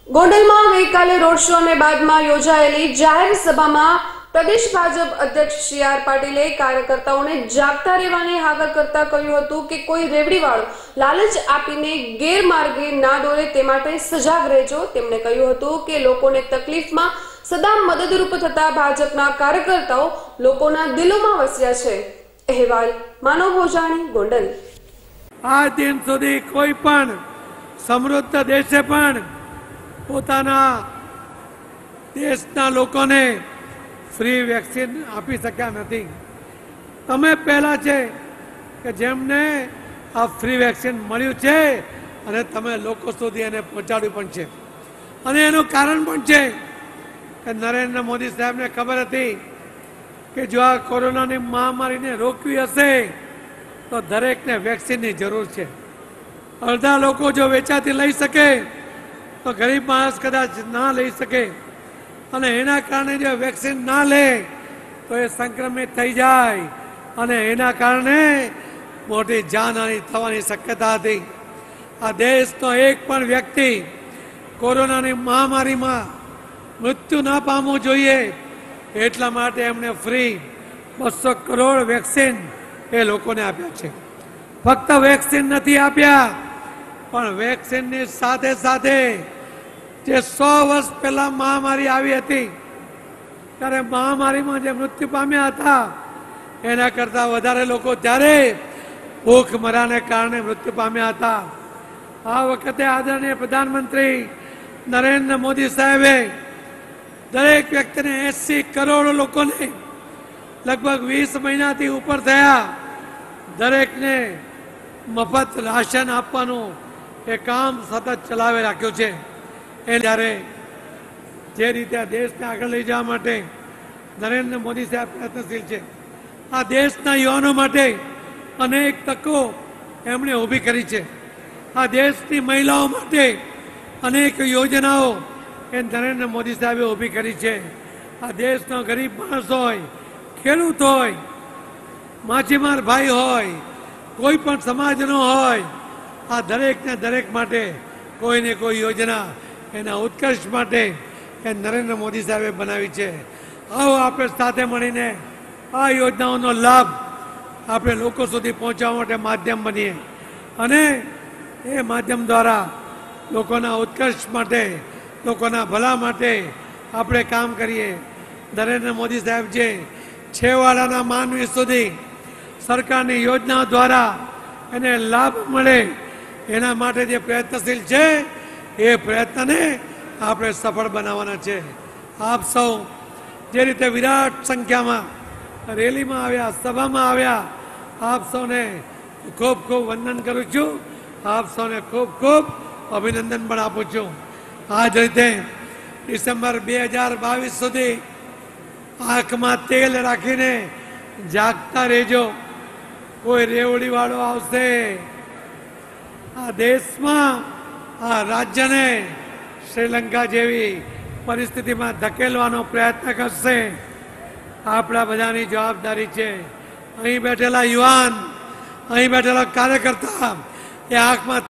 ગોંડલમાં ગઈકાલે road show અને બાદમાં યોજાયેલી જાહેર સભામાં પ્રદેશ ભાજપ અધ્યક્ષ સી.આર. પાટીલે કાર્યકર્તાઓને જાગતા રહેવાની હાકલ કરતા કહ્યું હતું કે કોઈ રેવડીવાળો લાલચ આપીને ગેરમાર્ગે ના દોરે તે માટે સજાગ રહેજો। તેમણે કહ્યું હતું કે લોકોને તકલીફમાં સદા મદદરૂપ થતા ભાજપના કાર્યકર્તાઓ લોકોના દિલોમાં વસ્યા છે। અહેવાલ માનવ ભોજાણી, ગોંડલ। આ દિન સુધી કોઈ પણ સમૃદ્ધ દેશે પણ પોતાના દેશના લોકોને ફ્રી વેક્સિન આપી શક્યા નથી। તમે પહેલા છે કે જેમને આ ફ્રી વેક્સિન મળ્યું છે અને તમે લોકો સુધી એને પહોંચાડ્યું પણ છે અને એનું કારણ પણ છે કે નરેન્દ્ર મોદી સાહેબને ખબર હતી કે જો આ કોરોનાની મહામારીને રોકવી હશે તો દરેકને વેક્સિનની જરૂર છે। અડધા લોકો જો વેચાતી લઈ શકે તો ગરીબ માણસ કદાચ ના લઈ શકે અને એના કારણે જો વેક્સિન ના લે તો એ સંક્રમિત થઈ જાય અને એના કારણે મોટી જાનહાનિ થવાની શક્યતા હતી। આ દેશનો એક પણ વ્યક્તિ કોરોનાની મહામારીમાં મૃત્યુ ના પામવું જોઈએ એટલા માટે એમણે ફ્રી 200 કરોડ વેક્સિન એ લોકોને આપ્યા છે। ફક્ત વેક્સિન નથી આપ્યા પણ વેક્સિનની સાથે સાથે જે 100 વર્ષ પહેલા મહામારી આવી હતી ત્યારે મહામારીમાં જે મૃત્યુ પામ્યા હતા એના કરતા વધારે લોકો ત્યારે ભૂખમરાને કારણે મૃત્યુ પામ્યા હતા। આ વખતે આદરણીય પ્રધાનમંત્રી નરેન્દ્ર મોદી સાહેબે દરેક વ્યક્તિને 80 કરોડ લોકોને લગભગ 20 મહિનાથી ઉપર થયા દરેકને મફત રાશન આપવાનું એ કામ સતત ચલાવી રાખ્યું છે। એ જ્યારે જે રીતે આ દેશને આગળ લઈ જવા માટે નરેન્દ્ર મોદી સાહેબ પ્રયત્નશીલ છે। આ દેશના યુવાનો માટે અનેક તકો એમણે ઊભી કરી છે। આ દેશની મહિલાઓ માટે અનેક યોજનાઓ એ નરેન્દ્ર મોદી સાહેબે ઊભી કરી છે। આ દેશનો ગરીબ માણસ હોય, ખેડૂત હોય, માછીમાર ભાઈ હોય, કોઈ પણ સમાજનો હોય, આ દરેકને દરેક માટે કોઈને કોઈ યોજના એના ઉત્કર્ષ માટે એ નરેન્દ્ર મોદી સાહેબે બનાવી છે। આવો આપણે સાથે મળીને આ યોજનાઓનો લાભ આપણે લોકો સુધી પહોંચાડવા માટે માધ્યમ બનીએ અને એ માધ્યમ દ્વારા લોકોના ઉત્કર્ષ માટે, લોકોના ભલા માટે આપણે કામ કરીએ। નરેન્દ્ર મોદી સાહેબ જે છેવાડાના માનવી સુધી સરકારની યોજનાઓ દ્વારા એને લાભ મળે એના માટે જે પ્રયત્નશીલ છે એ પ્રયત્નને આપણે સફળ બનાવવાના છે। આપ સૌ જે રીતે વિરાટ સંખ્યામાં રેલીમાં આવ્યા, સભામાં આવ્યા, આપ સૌને ખૂબ ખૂબ વંદન કરું છું। આપ સૌને ખૂબ ખૂબ અભિનંદન પણ આપું છું। આ જ રીતે ડિસેમ્બર 2022 સુધી આંખમાં તેલ રાખીને જાગતા રહેજો। કોઈ રેવડી વાળો આવશે આ દેશમાં આ રાજ્યને શ્રીલંકા જેવી પરિસ્થિતિમાં ધકેલવાનો પ્રયત્ન કરશે। આપણા બધાની જવાબદારી છે। અહીં બેઠેલા યુવાન, અહીં બેઠેલા કાર્યકર્તા એ આંખમાં